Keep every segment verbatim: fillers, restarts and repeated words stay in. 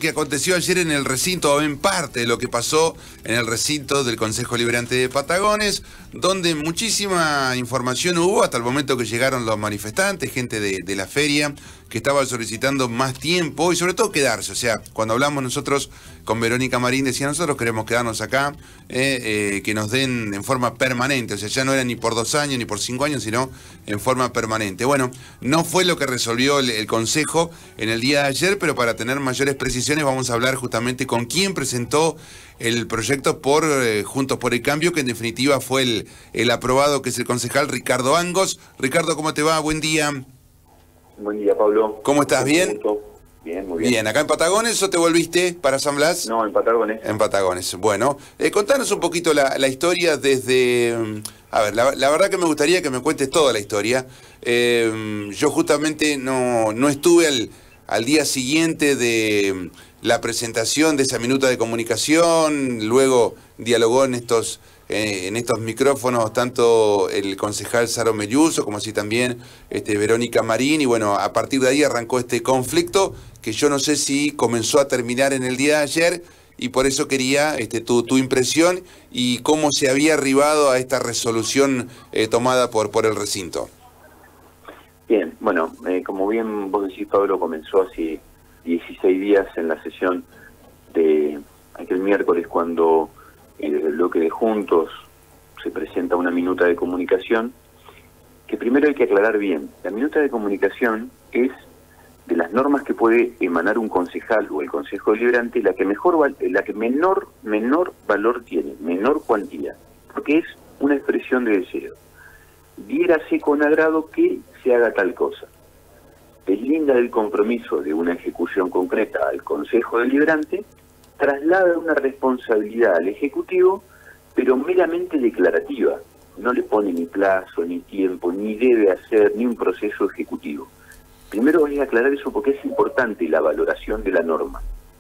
que aconteció ayer en el recinto, o en parte de lo que pasó en el recinto del Consejo Liberante de Patagones, donde muchísima información hubo hasta el momento que llegaron los manifestantes, gente de, de la feria, que estaba solicitando más tiempo y sobre todo quedarse. O sea, cuando hablamos nosotros con Verónica Marín, decía, nosotros queremos quedarnos acá, eh, eh, que nos den en forma permanente. O sea, ya no era ni por dos años ni por cinco años, sino en forma permanente. Bueno, no fue lo que resolvió el, el Consejo en el día de ayer, pero para tener mayores precisiones vamos a hablar justamente con quién presentó el proyecto por eh, Juntos por el Cambio, que en definitiva fue el, el aprobado, que es el concejal Ricardo Angos. Ricardo, ¿cómo te va? Buen día. Buen día, Pablo. ¿Cómo estás? ¿Bien? Bien, muy bien. Bien, ¿acá en Patagones o te volviste para San Blas? No, en Patagones. En Patagones. Bueno, eh, contanos un poquito la, la historia desde... A ver, la, la verdad que me gustaría que me cuentes toda la historia. Eh, yo justamente no, no estuve al, al día siguiente de la presentación de esa minuta de comunicación, luego dialogó en estos... Eh, en estos micrófonos tanto el concejal Saro Melluso como así también este, Verónica Marín, y bueno, a partir de ahí arrancó este conflicto que yo no sé si comenzó a terminar en el día de ayer, y por eso quería este, tu, tu impresión y cómo se había arribado a esta resolución eh, tomada por, por el recinto. Bien, bueno, eh, como bien vos decís, Pablo, comenzó hace dieciséis días en la sesión de aquel miércoles cuando y desde el bloque de Juntos se presenta una minuta de comunicación, que primero hay que aclarar bien. La minuta de comunicación es de las normas que puede emanar un concejal o el Consejo Deliberante la que mejor la que menor menor valor tiene, menor cuantía, porque es una expresión de deseo. Diérase con agrado que se haga tal cosa. Deslinda del compromiso de una ejecución concreta al Consejo Deliberante, traslada una responsabilidad al Ejecutivo, pero meramente declarativa. No le pone ni plazo, ni tiempo, ni debe hacer, ni un proceso ejecutivo. Primero voy a aclarar eso porque es importante la valoración de la norma.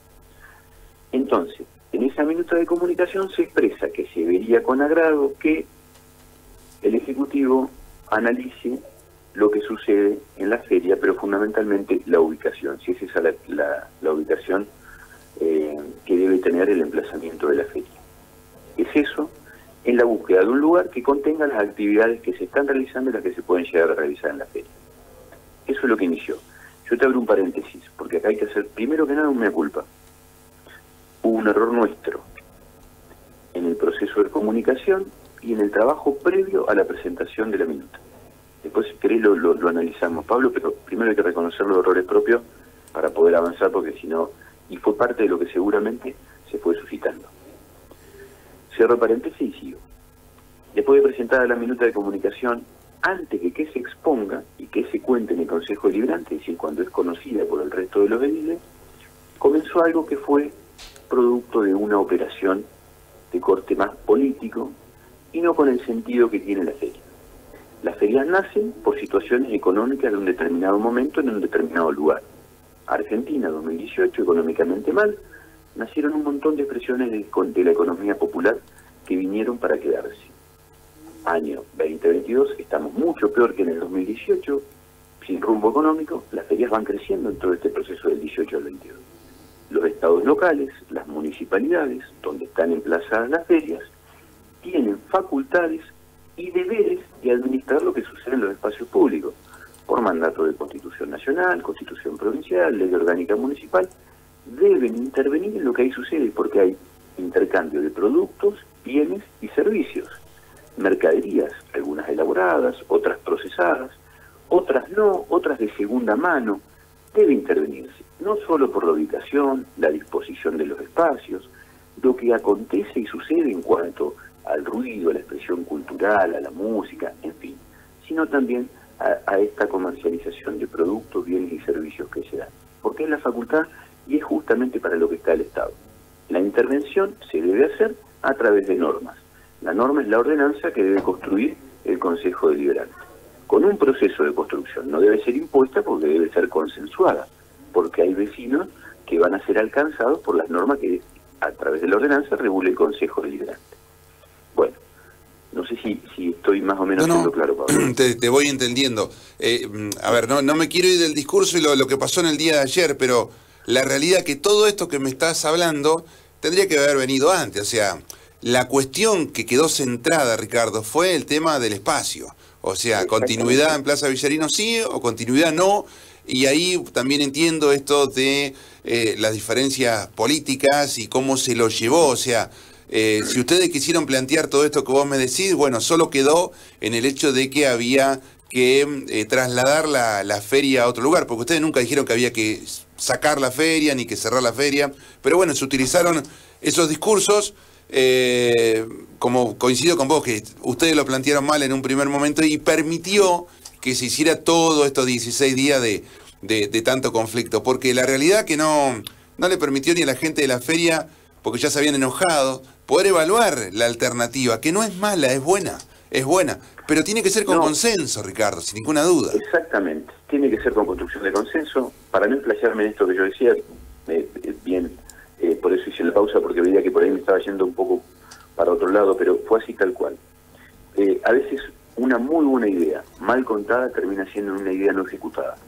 Entonces, en esa minuta de comunicación se expresa que se vería con agrado que el Ejecutivo analice lo que sucede en la feria, pero fundamentalmente la ubicación, si es esa la, la, la ubicación Eh, que debe tener el emplazamiento de la feria. Es eso, en la búsqueda de un lugar que contenga las actividades que se están realizando y las que se pueden llegar a realizar en la feria. Eso es lo que inició. Yo te abro un paréntesis, porque acá hay que hacer, primero que nada, un mea culpa. Hubo un error nuestro en el proceso de comunicación y en el trabajo previo a la presentación de la minuta. Después, si querés, lo, lo, lo analizamos, Pablo, pero primero hay que reconocer los errores propios para poder avanzar, porque si no... Y fue parte de lo que seguramente se fue suscitando. Cierro paréntesis y sigo. Después de presentada la minuta de comunicación, antes de que se exponga y que se cuente en el Consejo Deliberante, es decir, cuando es conocida por el resto de los ediles, comenzó algo que fue producto de una operación de corte más político y no con el sentido que tiene la feria. Las ferias nacen por situaciones económicas de un determinado momento en un determinado lugar. Argentina, dos mil dieciocho, económicamente mal, nacieron un montón de expresiones de, de la economía popular que vinieron para quedarse. Año veinte veintidós, estamos mucho peor que en el dos mil dieciocho, sin rumbo económico, las ferias van creciendo en todo este proceso del dieciocho al veintidós. Los estados locales, las municipalidades, donde están emplazadas las ferias, tienen facultades y deberes de administrar lo que sucede en los espacios públicos, por mandato de Constitución Nacional, Constitución Provincial, Ley Orgánica Municipal, deben intervenir en lo que ahí sucede, porque hay intercambio de productos, bienes y servicios, mercaderías, algunas elaboradas, otras procesadas, otras no, otras de segunda mano. Debe intervenirse, no solo por la ubicación, la disposición de los espacios, lo que acontece y sucede en cuanto al ruido, a la expresión cultural, a la música, en fin, sino también A, a esta comercialización de productos, bienes y servicios que se dan. Porque es la facultad y es justamente para lo que está el Estado. La intervención se debe hacer a través de normas. La norma es la ordenanza que debe construir el Consejo Deliberante. Con un proceso de construcción no debe ser impuesta porque debe ser consensuada, porque hay vecinos que van a ser alcanzados por las normas que a través de la ordenanza regule el Consejo Deliberante. Bueno, no sé si, si estoy más o menos no, siendo no, claro, Pablo. Te, te voy entendiendo. Eh, a ver, no, no me quiero ir del discurso y lo, lo que pasó en el día de ayer, pero la realidad que todo esto que me estás hablando tendría que haber venido antes. O sea, la cuestión que quedó centrada, Ricardo, fue el tema del espacio. O sea, continuidad en Plaza Villarino sí o continuidad no. Y ahí también entiendo esto de eh, las diferencias políticas y cómo se lo llevó. O sea, eh, si ustedes quisieron plantear todo esto que vos me decís, bueno, solo quedó en el hecho de que había que eh, trasladar la, la feria a otro lugar, porque ustedes nunca dijeron que había que sacar la feria ni que cerrar la feria, pero bueno, se utilizaron esos discursos, eh, como coincido con vos, que ustedes lo plantearon mal en un primer momento y permitió que se hiciera todo estos dieciséis días de, de, de tanto conflicto, porque la realidad que no, no le permitió ni a la gente de la feria, porque ya se habían enojado, poder evaluar la alternativa, que no es mala, es buena, es buena. Pero tiene que ser con no, consenso, Ricardo, sin ninguna duda. Exactamente, tiene que ser con construcción de consenso. Para no explayarme en esto que yo decía, eh, eh, bien, eh, por eso hice la pausa, porque veía que por ahí me estaba yendo un poco para otro lado, pero fue así tal cual. Eh, a veces una muy buena idea, mal contada, termina siendo una idea no ejecutada.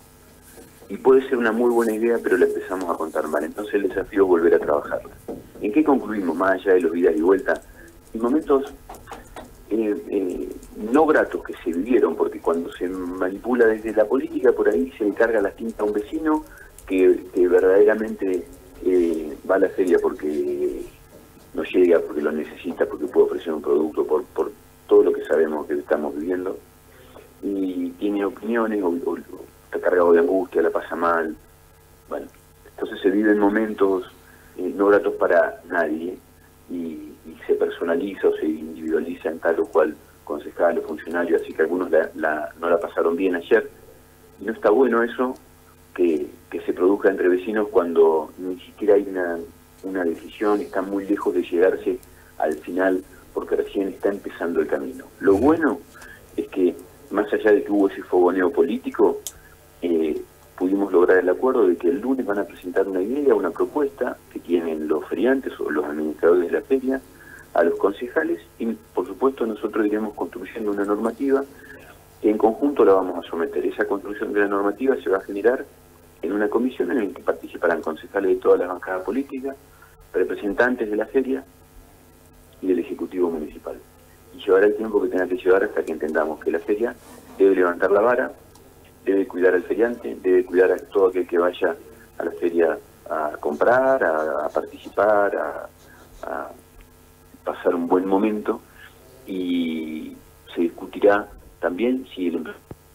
Y puede ser una muy buena idea, pero la empezamos a contar mal. Entonces el desafío es volver a trabajarla. ¿En qué concluimos, más allá de los idas y vueltas? En momentos Eh, eh, no gratos que se vivieron, porque cuando se manipula desde la política, por ahí se le carga la tinta a un vecino que, que verdaderamente eh, va a la feria porque no llega, porque lo necesita, porque puede ofrecer un producto, por, por todo lo que sabemos que estamos viviendo, y tiene opiniones, o, o, está cargado de angustia, la pasa mal. Bueno, entonces se viven momentos eh, no gratos para nadie, y y se personaliza o se individualiza en tal o cual concejal o funcionario, así que algunos la, la, no la pasaron bien ayer. Y no está bueno eso, que, que se produzca entre vecinos cuando ni siquiera hay una, una decisión, está muy lejos de llegarse al final, porque recién está empezando el camino. Lo bueno es que, más allá de que hubo ese fogoneo político, eh, pudimos lograr el acuerdo de que el lunes van a presentar una idea, una propuesta que tienen los feriantes o los administradores de la feria, a los concejales, y por supuesto nosotros iremos construyendo una normativa que en conjunto la vamos a someter. Esa construcción de la normativa se va a generar en una comisión en la que participarán concejales de todas las bancadas políticas, representantes de la feria y del Ejecutivo Municipal. Y llevará el tiempo que tenga que llevar hasta que entendamos que la feria debe levantar la vara, debe cuidar al feriante, debe cuidar a todo aquel que vaya a la feria a comprar, a, a participar, a, a pasar un buen momento, y se discutirá también si el...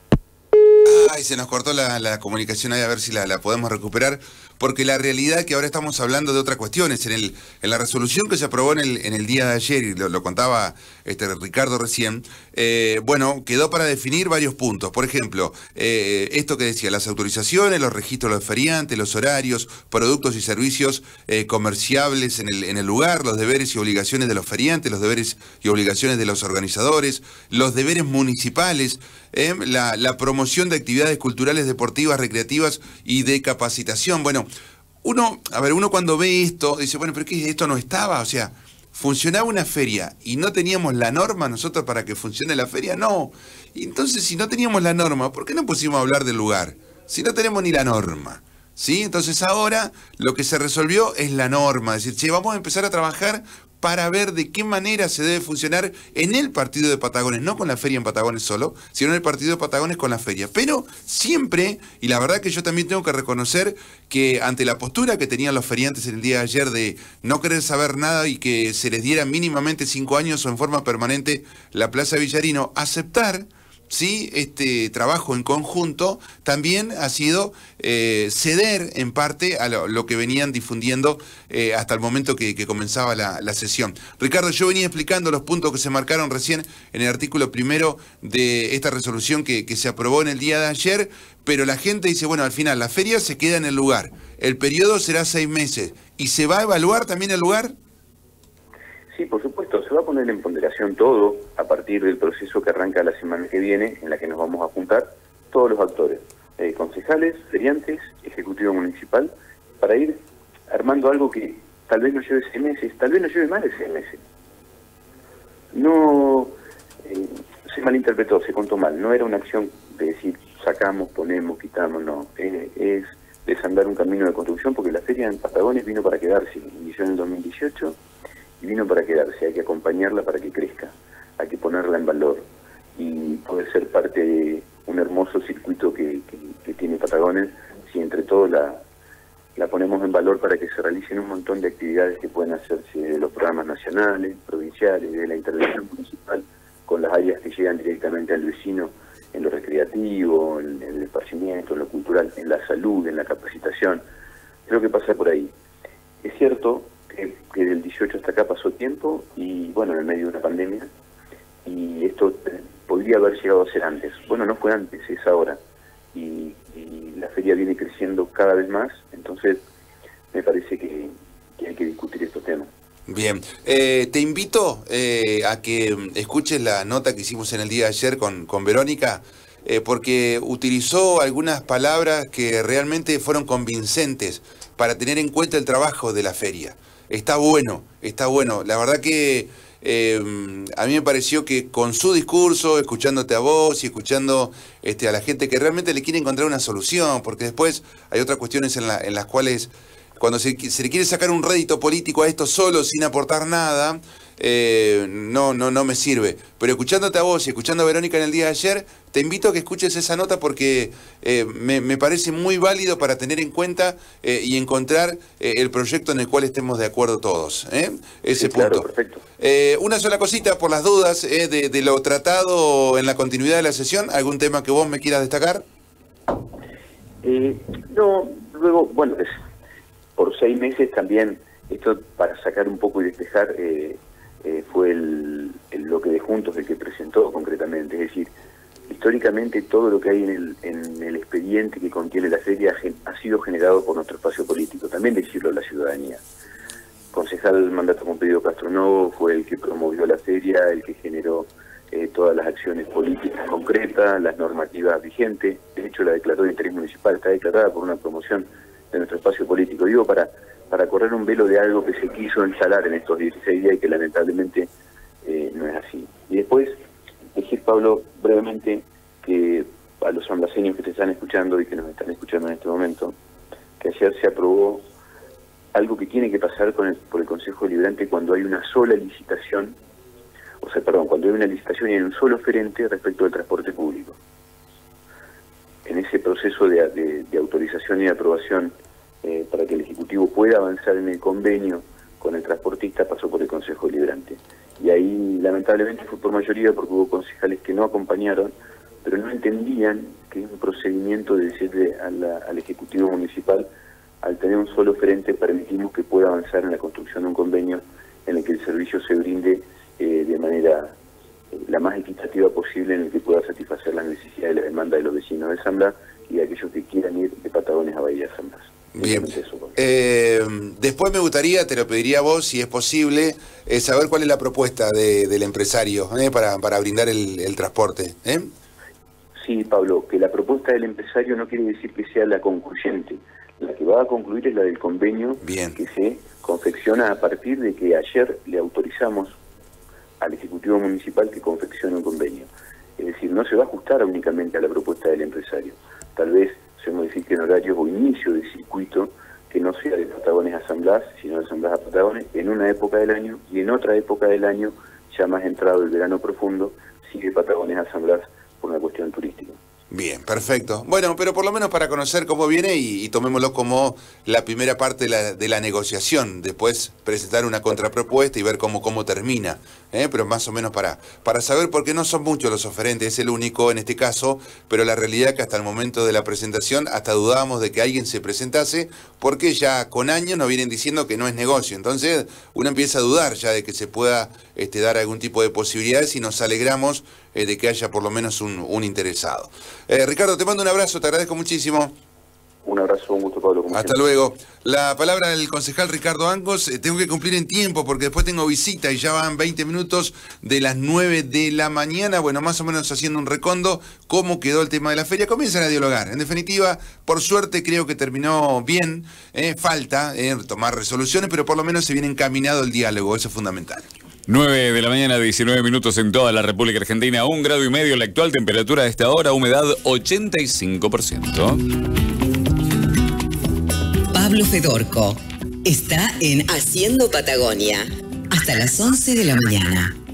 Ay, se nos cortó la, la comunicación ahí, a ver si la, la podemos recuperar, porque la realidad es que ahora estamos hablando de otras cuestiones. En el en la resolución que se aprobó en el, en el día de ayer, y lo, lo contaba este Ricardo recién, eh, bueno, quedó para definir varios puntos. Por ejemplo, eh, esto que decía, las autorizaciones, los registros de los feriantes, los horarios, productos y servicios eh, comerciables en el, en el lugar, los deberes y obligaciones de los feriantes, los deberes y obligaciones de los organizadores, los deberes municipales, eh, la, la promoción de actividades culturales, deportivas, recreativas y de capacitación. Bueno, uno, a ver, uno cuando ve esto dice, bueno, pero ¿qué? Esto no estaba, o sea, funcionaba una feria y no teníamos la norma nosotros para que funcione la feria, no. Y entonces, si no teníamos la norma, ¿por qué no pusimos a hablar del lugar? Si no tenemos ni la norma, ¿sí? Entonces ahora lo que se resolvió es la norma, es decir, che, vamos a empezar a trabajar para ver de qué manera se debe funcionar en el partido de Patagones, no con la feria en Patagones solo, sino en el partido de Patagones con la feria. Pero siempre, y la verdad que yo también tengo que reconocer que ante la postura que tenían los feriantes en el día de ayer de no querer saber nada y que se les diera mínimamente cinco años o en forma permanente la Plaza Villarino, aceptar, sí, este trabajo en conjunto también ha sido eh, ceder en parte a lo, lo que venían difundiendo eh, hasta el momento que, que comenzaba la, la sesión. Ricardo, yo venía explicando los puntos que se marcaron recién en el artículo primero de esta resolución que, que se aprobó en el día de ayer, pero la gente dice, bueno, al final la feria se queda en el lugar, el periodo será seis meses, ¿y se va a evaluar también el lugar? Sí, por supuesto, se va a poner en ponderación todo a partir del proceso que arranca la semana que viene, en la que nos vamos a juntar todos los actores, eh, concejales, feriantes, ejecutivo municipal, para ir armando algo que tal vez nos lleve seis meses, tal vez nos lleve más de seis meses. No, eh, se malinterpretó, se contó mal, no era una acción de decir sacamos, ponemos, quitamos, no, eh, es desandar un camino de construcción, porque la feria en Patagones vino para quedarse, inició en el dos mil dieciocho y vino para quedarse. Hay que acompañarla para que crezca, hay que ponerla en valor y poder ser parte de un hermoso circuito que, que, que tiene Patagones, si entre todos la, la ponemos en valor para que se realicen un montón de actividades que pueden hacerse de los programas nacionales, provinciales, de la intervención municipal, con las áreas que llegan directamente al vecino, en lo recreativo, en el esparcimiento, en lo cultural, en la salud, en la capacitación. Creo que pasa por ahí. Es cierto que, que del dieciocho hasta acá pasó tiempo y, bueno, en el medio de una pandemia, y esto podría haber llegado a ser antes. Bueno, no fue antes, es ahora. Y, y la feria viene creciendo cada vez más, entonces me parece que, que hay que discutir estos temas. Bien, eh, te invito eh, a que escuches la nota que hicimos en el día de ayer con, con Verónica, eh, porque utilizó algunas palabras que realmente fueron convincentes para tener en cuenta el trabajo de la feria. Está bueno, está bueno. La verdad que eh, a mí me pareció que con su discurso, escuchándote a vos y escuchando este, a la gente que realmente le quiere encontrar una solución, porque después hay otras cuestiones en, la, en las cuales cuando se, se le quiere sacar un rédito político a esto solo, sin aportar nada, eh, no, no, no me sirve. Pero escuchándote a vos y escuchando a Verónica en el día de ayer, te invito a que escuches esa nota porque eh, me, me parece muy válido para tener en cuenta eh, y encontrar eh, el proyecto en el cual estemos de acuerdo todos. ¿eh? Ese Sí, punto. claro, perfecto. Eh, una sola cosita por las dudas eh, de, de lo tratado en la continuidad de la sesión. ¿Algún tema que vos me quieras destacar? Eh, no, luego, bueno, es... por seis meses también, esto para sacar un poco y despejar, eh, eh, fue el, el bloque de Juntos el que presentó concretamente. Es decir, históricamente todo lo que hay en el, en el expediente que contiene la feria ha, ha sido generado por nuestro espacio político, también decirlo a la ciudadanía. Concejal mandato con pedido Castronovo fue el que promovió la feria, el que generó eh, todas las acciones políticas concretas, las normativas vigentes. De hecho, la declaró de interés municipal, está declarada por una promoción de nuestro espacio político. Digo, para, para correr un velo de algo que se quiso instalar en estos dieciséis días y que lamentablemente eh, no es así. Y después, decir, Pablo, brevemente, que a los sanblaseños que te están escuchando y que nos están escuchando en este momento, que ayer se aprobó algo que tiene que pasar con el, por el Consejo Deliberante cuando hay una sola licitación, o sea, perdón, cuando hay una licitación y hay un solo oferente respecto del transporte público. En ese proceso de, de, de autorización y de aprobación eh, para que el Ejecutivo pueda avanzar en el convenio con el transportista, pasó por el Consejo Deliberante. Y ahí lamentablemente fue por mayoría porque hubo concejales que no acompañaron, pero no entendían que es un procedimiento de decirle a la, al Ejecutivo Municipal, al tener un solo oferente permitimos que pueda avanzar en la construcción de un convenio en el que el servicio se brinde eh, de manera eh, la más equitativa posible, en el que pueda satisfacer las necesidades y la demanda de los vecinos de San Blas y de aquellos que quieran ir de Patagones a Bahía San Blas. Bien. Eh, después me gustaría, te lo pediría a vos, si es posible, eh, saber cuál es la propuesta de, del empresario eh, para, para brindar el, el transporte. ¿eh? Sí, Pablo, que la propuesta del empresario no quiere decir que sea la concluyente. La que va a concluir es la del convenio. Bien. Que se confecciona a partir de que ayer le autorizamos al Ejecutivo Municipal que confeccione un convenio. Es decir, no se va a ajustar únicamente a la propuesta del empresario. Tal vez se modifiquen horarios o inicio de circuito que no sea de Patagones a San Blas, sino de San Blas a Patagones, en una época del año, y en otra época del año, ya más entrado el verano profundo, sigue Patagones a San Blas por una cuestión turística. Bien, perfecto. Bueno, pero por lo menos para conocer cómo viene y, y tomémoslo como la primera parte de la, de la negociación. Después presentar una contrapropuesta y ver cómo, cómo termina. ¿eh? Pero más o menos para, para saber, porque no son muchos los oferentes, es el único en este caso, pero la realidad es que hasta el momento de la presentación hasta dudábamos de que alguien se presentase, porque ya con años nos vienen diciendo que no es negocio. Entonces uno empieza a dudar ya de que se pueda este, dar algún tipo de posibilidades y nos alegramos eh, de que haya por lo menos un, un interesado. Eh, Ricardo, te mando un abrazo, te agradezco muchísimo. Un abrazo, un gusto, Pablo. Hasta siempre. Luego. La palabra del concejal Ricardo Angos. Eh, tengo que cumplir en tiempo porque después tengo visita y ya van veinte minutos de las nueve de la mañana. Bueno, más o menos haciendo un recondo. ¿Cómo quedó el tema de la feria? Comienzan a dialogar. En definitiva, por suerte creo que terminó bien. Eh, falta eh, tomar resoluciones, pero por lo menos se viene encaminado el diálogo. Eso es fundamental. nueve de la mañana, diecinueve minutos en toda la República Argentina, un grado y medio la actual temperatura a esta hora, humedad ochenta y cinco por ciento. Pablo Fedorco. Está en Haciendo Patagonia. Hasta las once de la mañana.